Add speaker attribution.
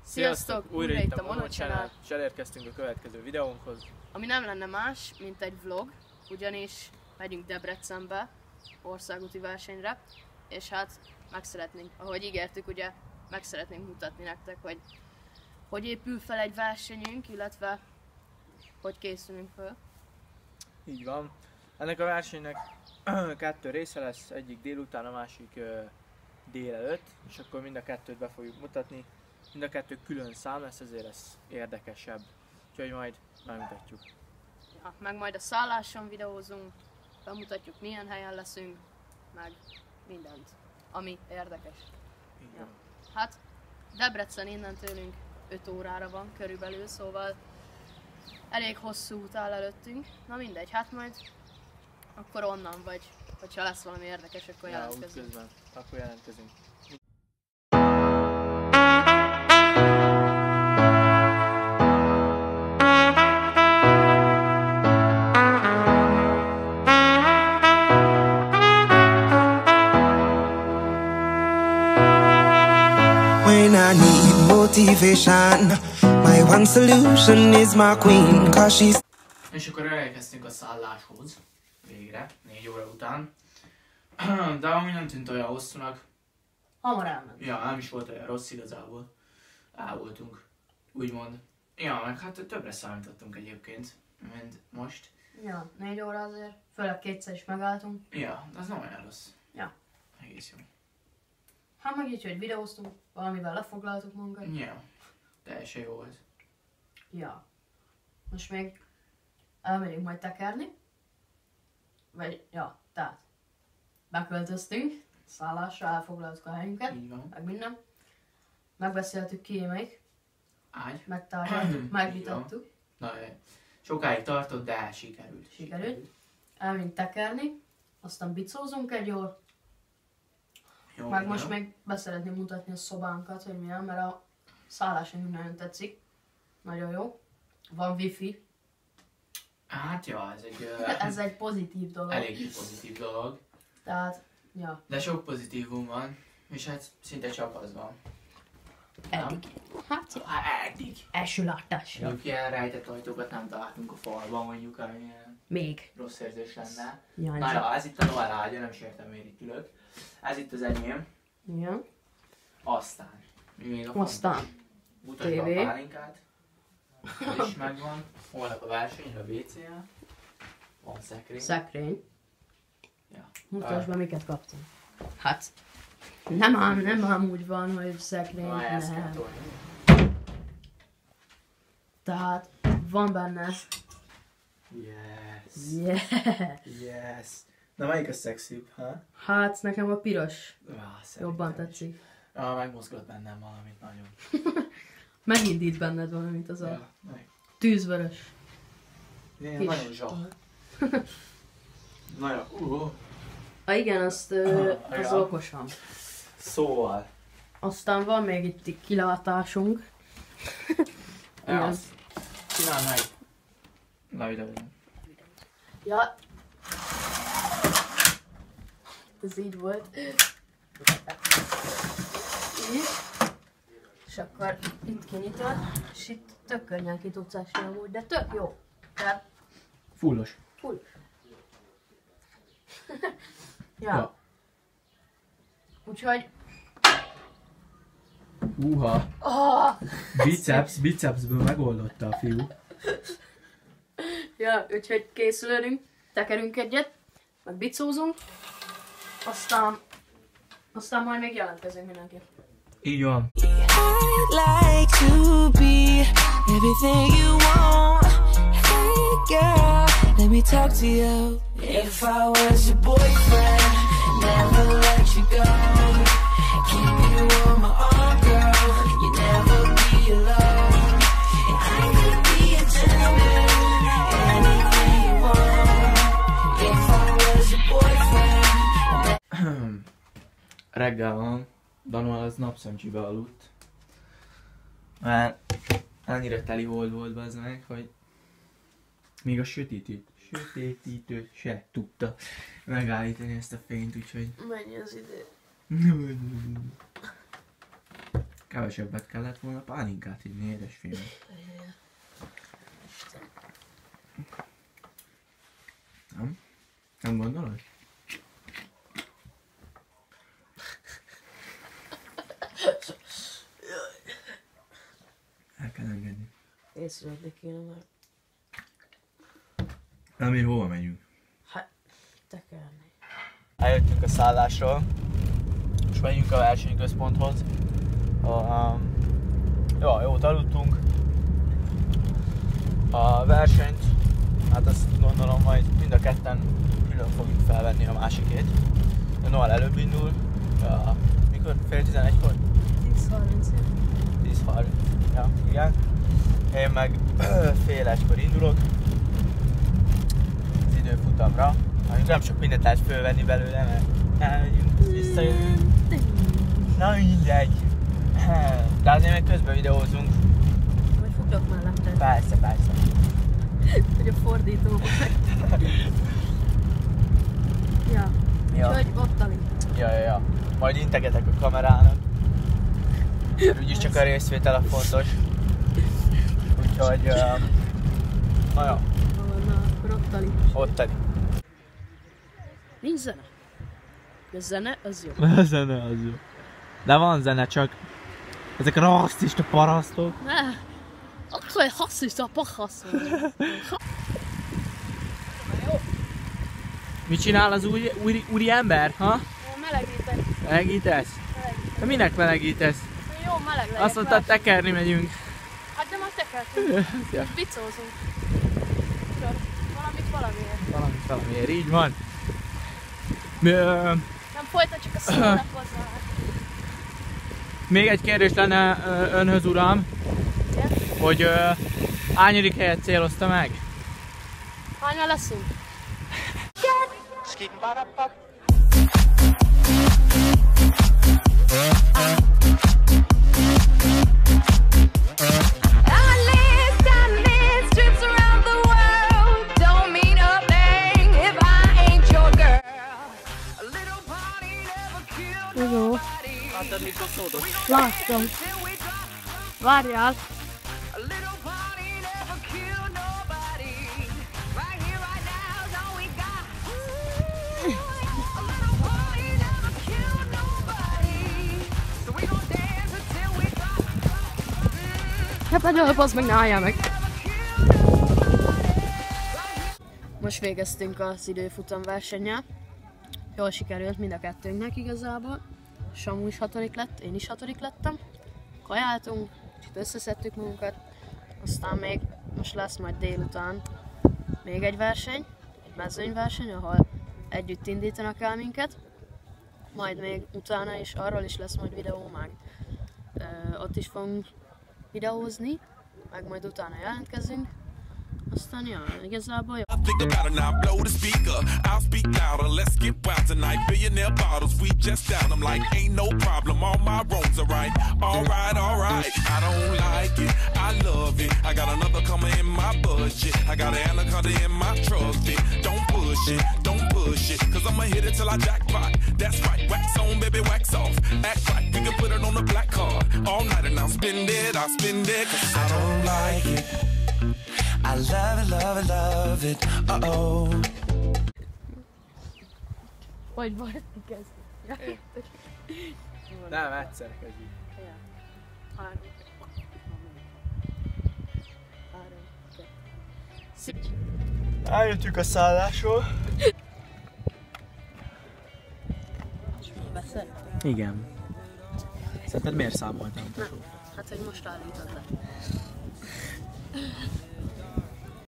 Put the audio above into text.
Speaker 1: Sziasztok! Újra itt a Mono Channel, és elérkeztünk a következő videónkhoz.
Speaker 2: Ami nem lenne más, mint egy vlog, ugyanis megyünk Debrecenbe, országúti versenyre, és hát ahogy ígértük, ugye meg szeretnénk mutatni nektek, hogy épül fel egy versenyünk, illetve hogy készülünk föl.
Speaker 1: Így van. Ennek a versenynek 2 része lesz, egyik délután, a másik délelőtt, és akkor mind a kettőt be fogjuk mutatni. Mind a kettő külön szám lesz, ezért lesz érdekesebb. Úgyhogy majd megmutatjuk.
Speaker 2: Ja, meg majd a szálláson videózunk, bemutatjuk milyen helyen leszünk, meg mindent, ami érdekes. Ja. Hát Debrecen innen tőlünk 5 órára van körülbelül, szóval elég hosszú út áll előttünk. Na mindegy, hát majd akkor onnan vagy, hogyha lesz valami érdekes, akkor jelentkezünk.
Speaker 1: Útközben, akkor jelentkezünk.
Speaker 3: When I need motivation, my one solution is my queen, 'cause she's...
Speaker 1: És akkor elkezdtünk a szálláshoz, végre, 4 óra után. De ami nem tűnt olyan hosszúnak.
Speaker 2: Hamar elment.
Speaker 1: Ja, nem is volt olyan rossz igazából. El voltunk, úgymond. Ja, meg hát többre számítottunk egyébként, mint most.
Speaker 2: Ja, 4 óra azért, főleg kétszer is megálltunk.
Speaker 1: Ja, az nem olyan rossz.
Speaker 2: Ja.
Speaker 1: Egész jó.
Speaker 2: Hát meg így, hogy videóztunk, valamivel lefoglaltuk magunkat.
Speaker 1: Ja, teljesen jó volt.
Speaker 2: Ja. Most még elmegyünk majd tekerni. Vagy, ja, tehát beköltöztünk, szállásra elfoglaltuk a helyünket,
Speaker 1: Így van.
Speaker 2: meg minden. Megbeszéltük ki melyik,
Speaker 1: Ágy.
Speaker 2: megtárgyaltuk, megvitattuk.
Speaker 1: Na, sokáig tartott, de sikerült.
Speaker 2: Sikerült. Elmegyünk tekerni, aztán bicózunk egy jól.
Speaker 1: Jó,
Speaker 2: Meg
Speaker 1: jó.
Speaker 2: most még beszeretném mutatni a szobánkat, hogy milyen, mert a szállásunk nagyon tetszik. Nagyon jó. Van wifi.
Speaker 1: Hát ja, ez egy
Speaker 2: Ez egy pozitív dolog.
Speaker 1: eléggé pozitív dolog.
Speaker 2: Tehát, ja.
Speaker 1: De sok pozitívum van, és hát szinte csak az van.
Speaker 2: Eddig. Hát,
Speaker 1: Eddig.
Speaker 2: első látásra.
Speaker 1: Mondjuk ilyen rejtett ajtókat nem találtunk a falban, mondjuk, ami ilyen
Speaker 2: Még.
Speaker 1: rossz érzés lenne.
Speaker 2: Jaj,
Speaker 1: Na ja, ez itt a Noel ágya, nem is értem, miért itt ülök. Ez itt az enyém.
Speaker 2: Igen.
Speaker 1: Aztán. Mi még a
Speaker 2: Aztán.
Speaker 1: fontos? Mutasd be
Speaker 2: TV.
Speaker 1: a pálinkát. Ez is megvan. Holnap a versenyre a WC-en. Van szekrény.
Speaker 2: Szekrény.
Speaker 1: Ja.
Speaker 2: Mutasd be, miket kaptunk. Hát, nem ám úgy van, hogy szekrény,
Speaker 1: Na, ezt kell
Speaker 2: nem.
Speaker 1: tolni.
Speaker 2: Tehát, van benne.
Speaker 1: Yes.
Speaker 2: Yeah.
Speaker 1: Yes. Na melyik a szexibb, ha?
Speaker 2: Hát, nekem a piros jobban
Speaker 1: Szerintem is.
Speaker 2: tetszik.
Speaker 1: Megmozgott bennem valamit nagyon.
Speaker 2: Megindít benned valamit az a
Speaker 1: Ja, meg.
Speaker 2: tűzvörös.
Speaker 1: Ilyen
Speaker 2: kis
Speaker 1: nagyon zsah. Nagyon.
Speaker 2: Igen, azt az
Speaker 1: ja.
Speaker 2: okosan.
Speaker 1: Szóval.
Speaker 2: Aztán van még itt kilátásunk.
Speaker 1: Ja,
Speaker 2: Igen.
Speaker 1: azt csinálj meg. Na, ide.
Speaker 2: Ja. Ez így volt. Így. És akkor itt kinyitod, és itt tök könnyen ki tudsz esni amúgy, de tök jó. Tehát
Speaker 1: Fullos.
Speaker 2: full. Ja. Úgyhogy...
Speaker 1: Húha.
Speaker 2: Oh!
Speaker 1: Bicepsből megoldotta a fiú.
Speaker 2: Ja, úgyhogy készülünk, tekerünk egyet, meg bicózunk, aztán majd még jelentkezünk mindenki.
Speaker 1: Így van.
Speaker 3: I'd like to be everything you want. Hey girl, let me talk to you. If I was your boyfriend, never let you go. Keep you on my arm, girl. You never be alone. And I could be a gentleman, anything you want. If I was your boyfriend.
Speaker 1: Reggel van. Danu az napszemcsibe aludt. Mert annyira teli volt bazd meg, hogy még a sötétítőt se tudta megállítani ezt a fényt, úgyhogy...
Speaker 2: Mennyi az idő?
Speaker 1: Kevesebbet kellett volna pálinkát inni, édesfiam. Nem? Nem gondolod? El kell engedni.
Speaker 4: Észrevenni kéne már.
Speaker 1: Na mi hova megyünk?
Speaker 4: Hát, tekerni.
Speaker 1: Eljöttünk a szállásról, és megyünk a versenyközponthoz. Jót aludtunk. A versenyt, hát azt gondolom majd mind a ketten külön fogjuk felvenni a másikét. A Noel előbb indul, mikor? Fél 11-kor? 10:30. Ja, igen. Én meg fél 1-kor indulok az időfutamra. Nem sok mindent lehet fölvenni belőle, mert elmegyünk, visszajövünk. Na mindegy. De azért még közben videózunk.
Speaker 4: Vagy foglak melletted.
Speaker 1: Persze.
Speaker 4: Hogy a fordító. Ja. Úgyhogy ott alig.
Speaker 1: Ja. Majd integetek a kamerának. Úgyis csak a részvétel a fontos. Úgyhogy... na jó.
Speaker 4: Akkor ott alig.
Speaker 1: Ott alig.
Speaker 4: Nincs zene. De zene az jó.
Speaker 1: A zene az jó. De van zene, csak ezek a rasszista parasztok.
Speaker 4: Ne. Akkor rasszista parasztok.
Speaker 1: Mit csinál az úri ember, ha?
Speaker 4: Melegítek.
Speaker 1: Melegítesz? De minek melegítesz?
Speaker 4: Jó, meleg legyek.
Speaker 1: Azt mondtad, tekerni megyünk.
Speaker 4: Hát de már tekertünk.
Speaker 1: Ja.
Speaker 4: Bicózunk. Csak
Speaker 1: Valamiért, így van.
Speaker 4: Nem folytatjuk a szónak hozzá.
Speaker 1: Még egy kérdés lenne önhöz, uram, hogy hányadik helyet célozta meg?
Speaker 4: Hányan leszünk? Jó. Láttam. Várjál. Hát nagyon, az meg ne álljál meg. Most végeztünk az időfutam versennyel. Jól sikerült mind a kettőnknek igazából. Samu is 6. lett, én is 6. lettem. Kajáltunk, összeszedtük magunkat. Aztán még most lesz majd délután még egy verseny, egy mezőnyverseny, ahol együtt indítanak el minket. Majd még utána is arról is lesz majd videó, meg ott is fogunk videózni, meg majd utána jelentkezünk. Aztán ja, igazából jó.
Speaker 5: Think about it now, blow the speaker. I'll speak louder, let's get wild tonight. Billionaire bottles, we just down. I'm like, ain't no problem, all my wrongs are right. Alright. I don't like it, I love it. I got another coming in my budget. I got an anaconda in my trusty. Don't push it, cause I'ma hit it till I jackpot. That's right, wax on, baby, wax off. Act right, we can put it on the black card. All night and I'll spend it, cause I don't like it. I love it, uh-oh.
Speaker 4: Vagy Barti kezd.
Speaker 1: Nem, egyszer kezdjük.
Speaker 4: Ja. 3, 2.
Speaker 1: Eljöttünk a szállásról.
Speaker 4: Veszed?
Speaker 1: Igen. Szerinted miért számoltam?
Speaker 4: Hát, hogy most állítod le.